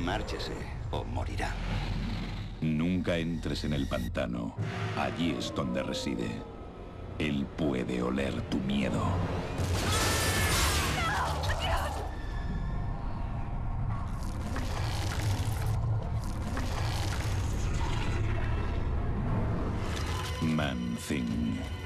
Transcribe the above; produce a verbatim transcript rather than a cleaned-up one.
Márchese o morirá. Nunca entres en el pantano. Allí es donde reside. Él puede oler tu miedo. Man Thing.